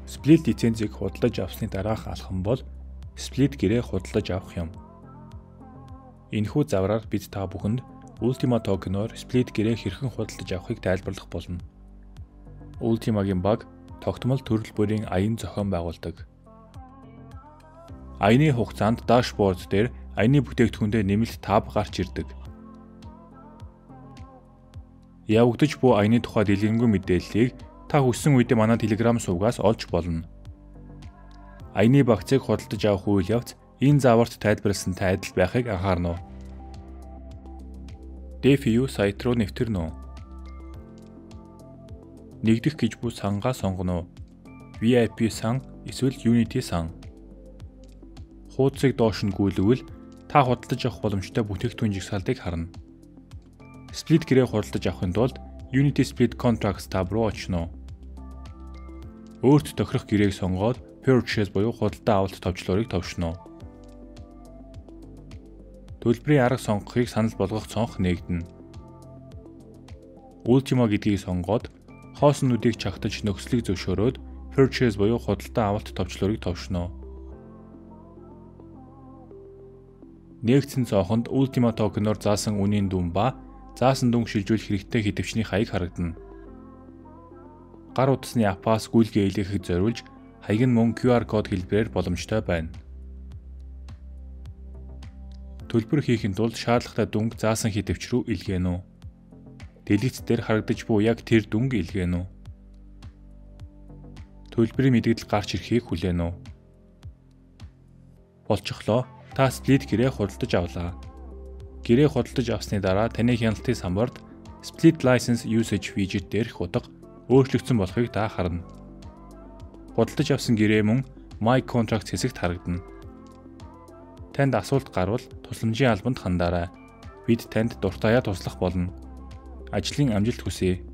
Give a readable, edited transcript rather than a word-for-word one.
Split лицензийг худалдаж авсны дараах алхам бол Split гэрээ худалдаж авах юм. Энэхүү завраар бид та бүхэнд Ultima токеноор Split гэрээ хэрхэн худалдаж авахыг тайлбарлах болно. Ultima-гийн баг тогтмол төрөл бүрийн аян зохион байгуулдаг. Аяны хугацаанд дашборд дээр аяны бүтээгдэхүүндээ нэмэлт таб гарч ирдэг. Явагдаж буй аяны тухай дэлгэрэнгүй мэдээллийг та хүссэн үедээ манай Telegram сувгаас олж болно. Аяны багцыг худалдаж авах үйл явц энэ зааварт тайлбарласантай адил байхыг анхаарна уу? DeFi сайт руу нэвтэрнэ үү? Нэгдэх гэж буй сангаа сонгоно уу? VIP сан эсвэл Unity сан. Хуудсыг доош нь гүйлгвэл та худалдаж авах боломжтой бүтээгдэхүүн жагсаалтыг харна. Split гэрээ худалдаж авахын тулд Unity Split Contracts tab руу очно. Өөрт тохирох гэрээг сонгоод Purchase буюу худалдаа авалт товчлуурыг товшно. Төлбөрийн арга сонгохыг санал болгох цонх нээгдэнэ. Ultima гэдгийг сонгоод хооснуудыг чагтаж нөхцөлийг зөвшөөрөөд Purchase буюу худалдаа авалт товчлуурыг товшно. Нэгдсэн цонхонд Ultima токеноор заасан үнийн дүн ба заасан дүн шилжүүлэх хэрэгтэй хэдвчний хаяг харагдана. Гар утасны аппаас гүйлгээ илгээхэд зориулж хаяг нь мөн QR код хэлбэрээр боломжтой байна. Төлбөр хийхэд тулд шаардлагатай дүнг заасан хэдвч рүү илгээнэ үү? Дэлгэц дээр харагдаж буй яг тэр дүнг илгээнэ үү? Төлбөрийн мэдээлэл гарч ирэхийг хүлээнэ үү? Болчихлоо. Та Split гэрээ худалдаж авлаа. Гэрээ худалдаж авсны дараа таны хяналтын самбарт Split License Usage widget дээрх утга өөрчлөгдсөн болохыг та харна. Худалдаж авсан гэрээ мөн My Contracts хэсэгт харагдана. Танд асуулт гарвал тусламжийн албанд хандаарай. Бид танд дуртаяа туслах болно. Ажлын амжилт хүсье.